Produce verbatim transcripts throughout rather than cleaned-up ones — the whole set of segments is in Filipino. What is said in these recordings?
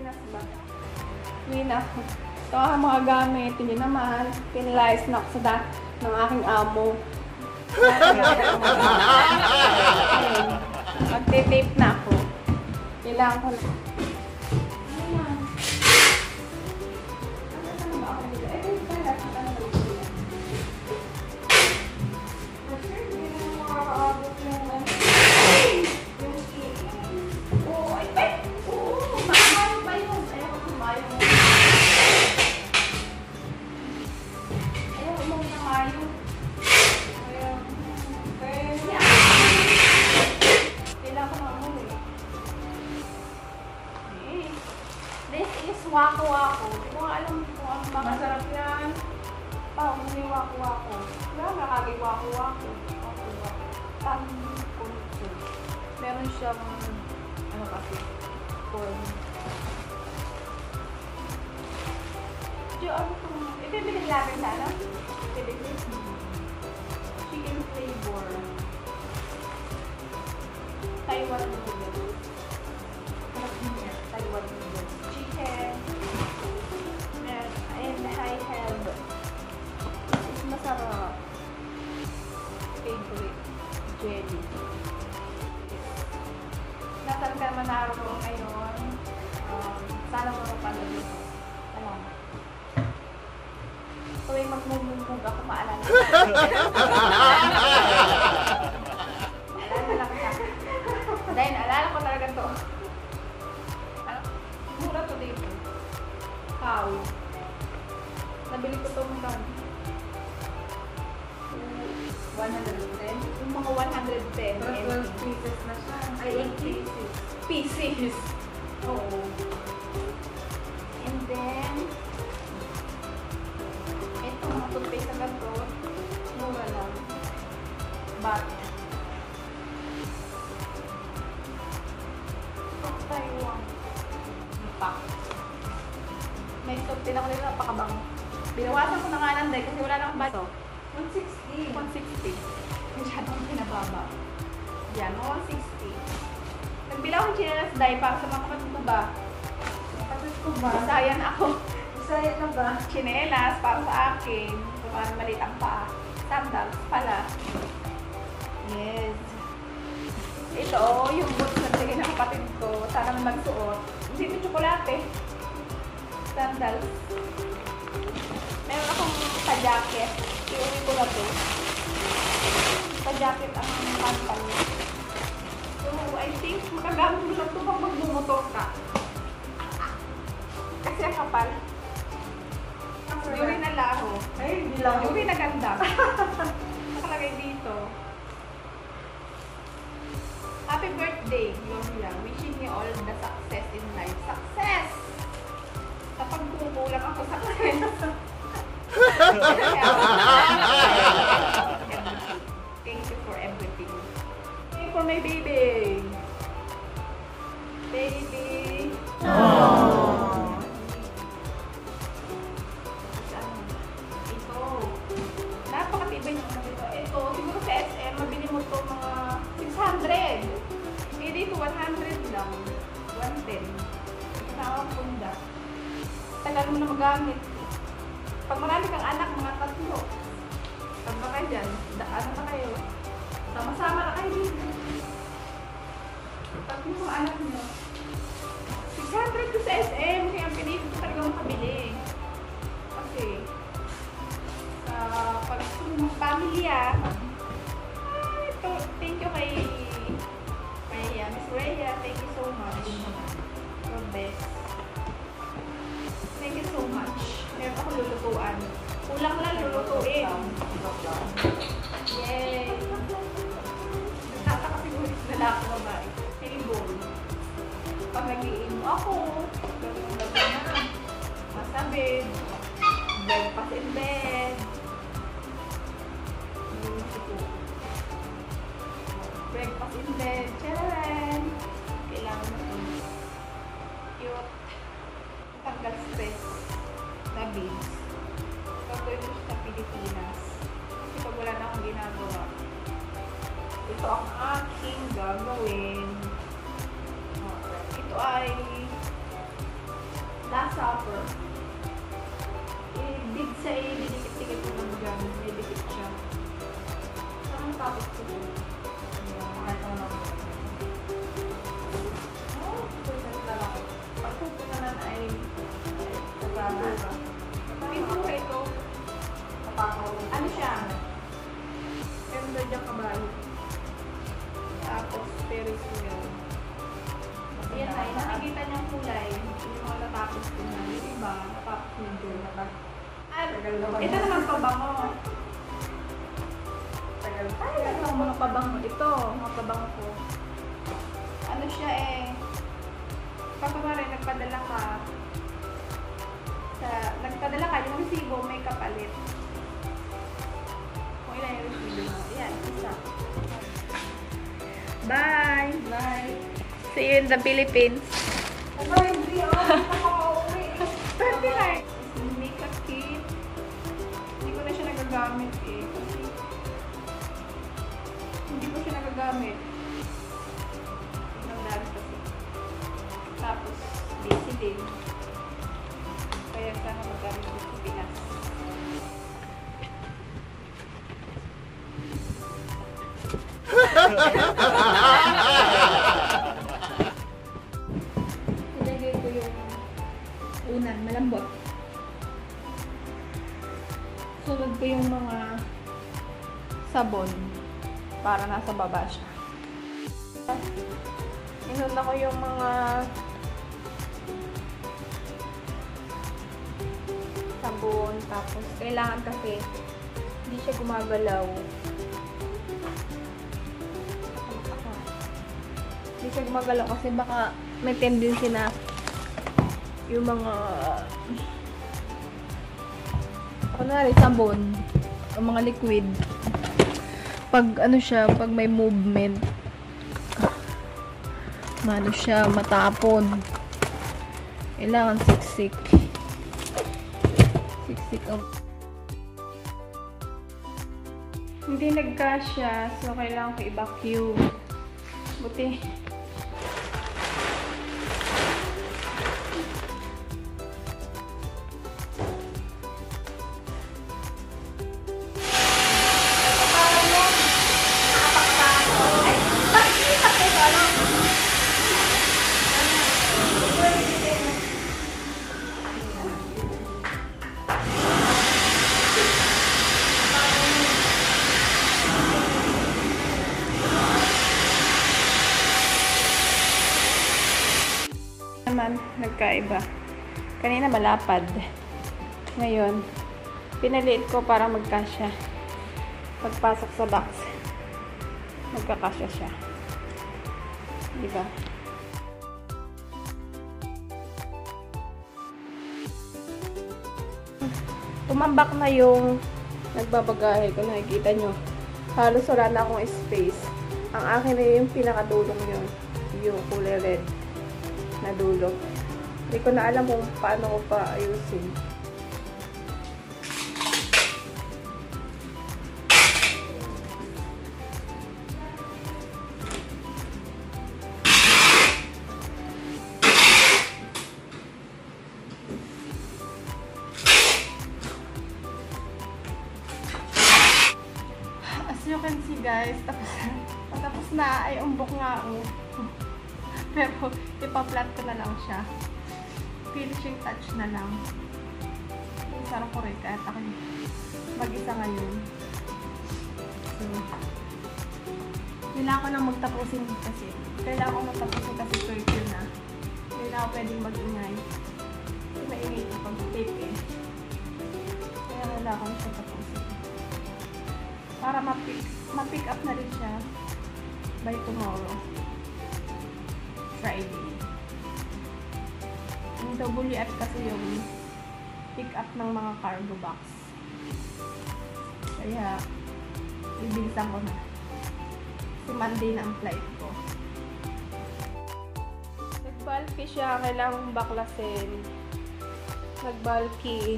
Pinas ba? Mina. Ito ang mga gamit. Hindi naman. Pinilayas na ako sa dati ng aking amo. Magte-tape na ako. Kailangan ko na. Wako-wako. Hindi ko nga alam kung ano ba. Masarap yan. Pao, may wako-wako. Wala, nakagay wako-wako. Wako-wako. Tam-kunso. Meron siyang, ano kasi, corn. Diyo, ano kung, ito yung biniglagan sana? Biniglagan. Chicken flavor. Taiwan noodles. Taiwan noodles. Chicken. And I have is masarap. Favorite jelly. Nasaan ka naman naroon ngayon? Um, sana mo mapanood ito. Alam. Tuwing magmumungkog ako maalala. Alala lang siya. Dahil alala ko talaga to. Mura to dito. Cow. Nabili ko itong one hundred ten. Yung mga one hundred ten. twelve pieces na siya. Ay, eight pieces. Pieces. Oo. And then, ito mga toothpaste na ganito. Mura lang. But, ito Taiwan. Pack. May soap din ako nila, napakabango. Binawasan ko na nga lang dahil kasi wala nang baso. one sixty. one sixty. Masyadong pinababa. Yan, one sixty. Nagbilaw ko chinelas dahil para sa mga kapatid ko ba? Kapatid ko ba? Isayan ako. Isayan na ba? Chinelas para sa akin. Para maliit ang paa. Sandals pala. Yes. Ito, yung boots na sige ng kapatid ko. Sana may magsuot. Hindi ito tsokolate. Sandals. Meron akong sa-jacket. Iuwi ko na to. Sa-jacket ang pantal. So, I think makagamit mo lang ito pag magbumotor ka. Kasi ang kapal. Yuri na laho. Ay, hindi lang. Yuri na ganda. Nakalagay dito. Happy birthday, Gloria. Wishing you all the success in life. Success! Kapag kumukulang ako sa success. Thank you for everything. Thank you for my baby. Baby. Aww. Ito. Napakatibay ng mga ito. Ito, siguro sa S M, mabili mo ito mga six hundred. Eh, dito one hundred lang. one ten. Kasama ang punda. Tagal mo na magamit. Pag marami kang anak, mga tatlo. Pag baka dyan, ano na kayo? Sama-sama na kayo dito. Tatlo mga anak nyo. six hundred ko sa S M, kaya ang pinili ko talaga makabili. Kasi, sa uh, pag sumong pamilya, ah, ito, thank you kay kay uh, Miss Rhea, thank you so much. You're best. Thank you so much. Meron ako lulutuan. Kulang lang lulutuin. Yay! Nagtataka siguro na ako babae. Table. Pag nag-iin mo ako, gano'n na na. Masabid. Breakfast in bed. Breakfast in bed. Charan! Kailangan mo ito. Cute. Tanggal stress. Na beads. Gagawin mo siya sa Pilipinas. Kasi pag wala na akong ginagawa. Ito ang aking gagawin. Ito ay nakikita niyang kulay. Yung mga natapos ko na. Yung iba, natapos medyo nata. At, ito naman pabango. Tagal Ay, ano ang mga pabango? Ito, mga pabango ko. Ano siya eh. Pag kumari, nagpadala ka. Sa, nagpadala ka, yung resibo may kapalit. Kung ilan yung resibo mo. Yan, isa. Bye! Bye. See you in the Philippines. Ano, hindi ako. Nakaka-uwi. twenty-nine. Makeup kit. Hindi ko na siya nagagamit eh. Kasi hindi ko siya nagagamit. Ang dami kasi. Tapos, busy din. Kaya sana magamit ko sa Pinas. Nilagay ko yung unan, malambot. Sunod ko yung mga sabon para nasa baba siya. Inuna ko yung mga sabon, tapos kailangan kasi hindi siya gumagalaw. Hindi siya gumagalaw kasi baka may tendency na yung mga kunwari sabon o mga liquid pag ano siya, pag may movement ano siya, matapon. Kailangan siksik siksik ang hindi nagkasya, so kailangan ko i-vacuum. Buti naman nagkaiba. Kanina malapad. Ngayon, pinaliit ko para magkasya. Pagpasok sa box, magkakasya siya. Diba? Tumambak na yung nagbabagahe ko. Nakikita nyo. Halos wala na akong space. Ang akin na yung pinakadulong yun. Yung kulay red na dulo. Hindi ko na alam kung paano ko pa ayusin. As you can see guys, tapos, tapos na ay umbok nga ako. Pero, ipa-flat ko na lang siya. Finishing touch na lang. Yung sarap ko rin, kahit ako mag-isa ngayon. So, kailangan ko nang magtapusin kasi. Kailangan ko magtapusin kasi curfew na. Kailangan ko pwedeng mag-ingay. Kasi maingay ko pag-tape eh. Kaya kailangan ko siya tapusin. Para ma-pick, ma-pick up na rin siya by tomorrow. Friday. Yung W F kasi yung pick up ng mga cargo box. Kaya, ibilisan ko na. Si Monday na ang flight ko. Nag-bulky siya. Kailangang baklasin. Nag-bulky.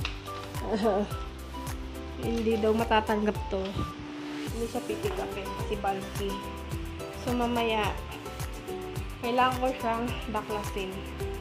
Hindi daw matatanggap to. Hindi siya pipick upin kasi bulky. So, mamaya, kailangan ko siyang baklasin.